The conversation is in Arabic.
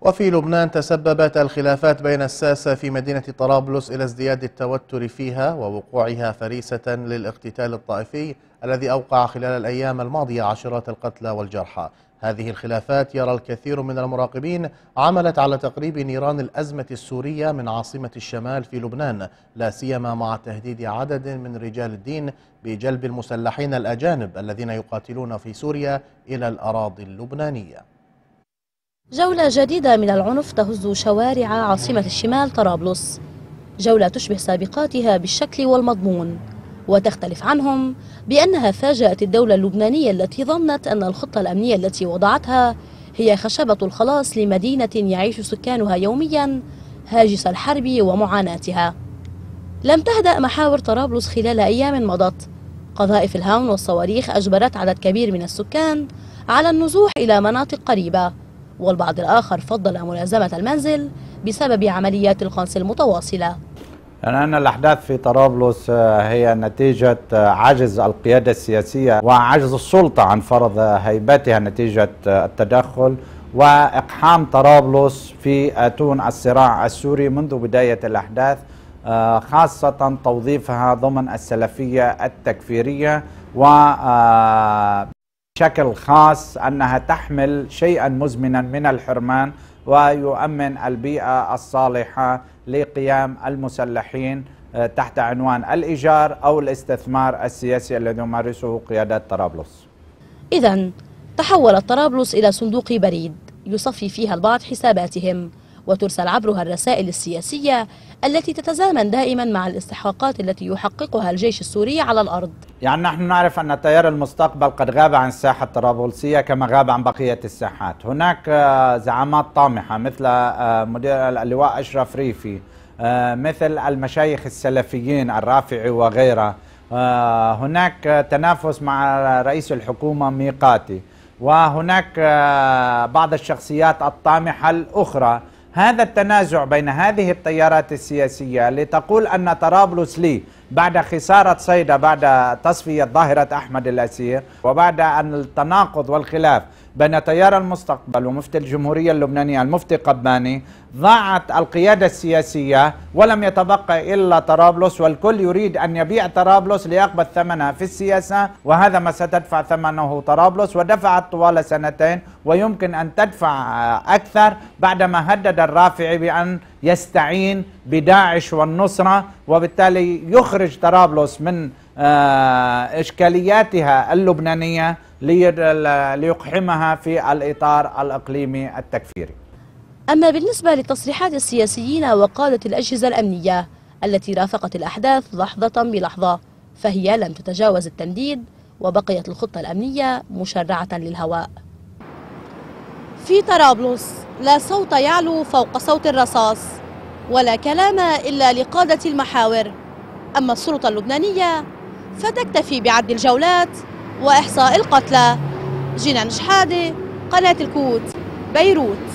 وفي لبنان تسببت الخلافات بين الساسة في مدينة طرابلس إلى ازدياد التوتر فيها ووقوعها فريسة للاقتتال الطائفي الذي أوقع خلال الأيام الماضية عشرات القتلى والجرحى. هذه الخلافات يرى الكثير من المراقبين عملت على تقريب نيران الأزمة السورية من عاصمة الشمال في لبنان، لا سيما مع تهديد عدد من رجال الدين بجلب المسلحين الأجانب الذين يقاتلون في سوريا إلى الأراضي اللبنانية. جولة جديدة من العنف تهز شوارع عاصمة الشمال طرابلس، جولة تشبه سابقاتها بالشكل والمضمون، وتختلف عنهم بأنها فاجأت الدولة اللبنانية التي ظنت أن الخطة الأمنية التي وضعتها هي خشبة الخلاص لمدينة يعيش سكانها يوميا هاجس الحرب ومعاناتها. لم تهدأ محاور طرابلس خلال أيام مضت، قذائف الهاون والصواريخ أجبرت عدد كبير من السكان على النزوح إلى مناطق قريبة، والبعض الآخر فضل ملازمة المنزل بسبب عمليات القنص المتواصلة. أن الأحداث في طرابلس هي نتيجة عجز القيادة السياسية وعجز السلطة عن فرض هيبتها نتيجة التدخل وإقحام طرابلس في أتون الصراع السوري منذ بداية الأحداث، خاصة توظيفها ضمن السلفية التكفيرية وبشكل خاص أنها تحمل شيئا مزمنا من الحرمان ويؤمن البيئة الصالحة لقيام المسلحين تحت عنوان الإيجار أو الاستثمار السياسي الذي يمارسه قيادات طرابلس. إذن تحولت طرابلس إلى صندوق بريد يصفي فيها البعض حساباتهم وترسل عبرها الرسائل السياسية التي تتزامن دائما مع الاستحقاقات التي يحققها الجيش السوري على الأرض. يعني نحن نعرف أن تيار المستقبل قد غاب عن الساحة الطرابلسية كما غاب عن بقية الساحات. هناك زعامات طامحة مثل مدير اللواء أشرف ريفي، مثل المشايخ السلفيين الرافعي وغيره، هناك تنافس مع رئيس الحكومة ميقاتي، وهناك بعض الشخصيات الطامحة الأخرى. هذا التنازع بين هذه التيارات السياسية لتقول أن طرابلس لي بعد خسارة صيدا بعد تصفية ظاهرة أحمد الأسير وبعد أن التناقض والخلاف بين تيار المستقبل ومفتي الجمهورية اللبنانية المفتي قباني، ضاعت القيادة السياسية ولم يتبقى إلا طرابلس، والكل يريد أن يبيع طرابلس ليقبض ثمنها في السياسة، وهذا ما ستدفع ثمنه طرابلس، ودفعت طوال سنتين ويمكن أن تدفع أكثر بعدما هدد الرافعي بأن يستعين بداعش والنصرة، وبالتالي يخرج طرابلس من إشكالياتها اللبنانية ليقحمها في الإطار الإقليمي التكفيري. أما بالنسبة لتصريحات السياسيين وقادة الأجهزة الأمنية التي رافقت الأحداث لحظة بلحظة، فهي لم تتجاوز التمديد وبقيت الخطة الأمنية مشرعة للهواء. في طرابلس لا صوت يعلو فوق صوت الرصاص ولا كلام إلا لقادة المحاور، أما السلطة اللبنانية فتكتفي بعد الجولات وإحصاء القتلى. جنان شحادة، قناة الكوت، بيروت.